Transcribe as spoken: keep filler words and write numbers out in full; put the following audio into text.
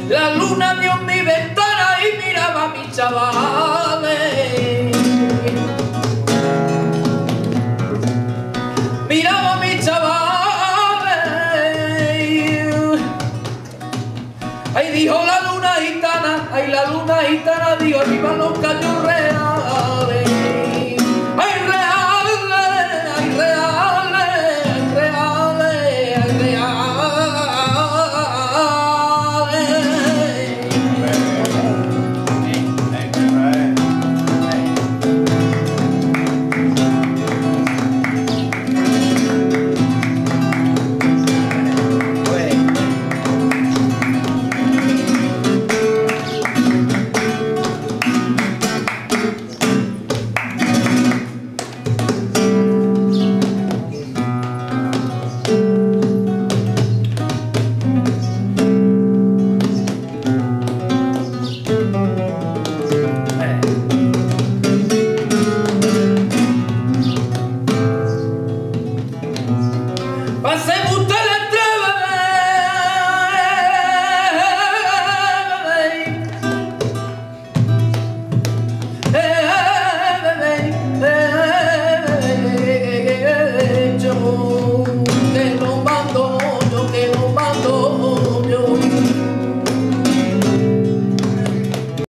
La luna dio en mi ventana y miraba a mis chavales. Miraba a mis chavales. Ahí dijo la luna gitana, ahí la luna gitana dijo, arriba los callos reales.